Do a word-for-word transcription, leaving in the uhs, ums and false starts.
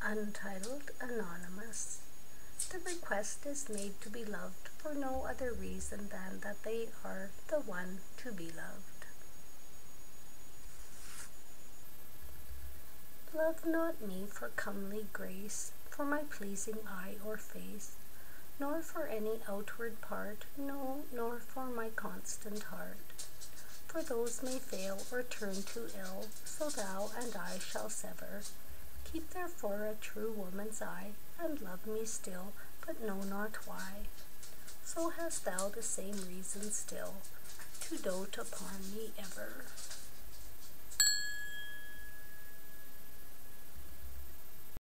Untitled Anonymous. The request is made to be loved for no other reason than that they are the one to be loved. Love not me for comely grace, for my pleasing eye or face, nor for any outward part, no, nor for my constant heart. For those may fail or turn to ill, so thou and I shall sever. Keep therefore a true woman's eye, and love me still, but know not why. So hast thou the same reason still, to dote upon me ever.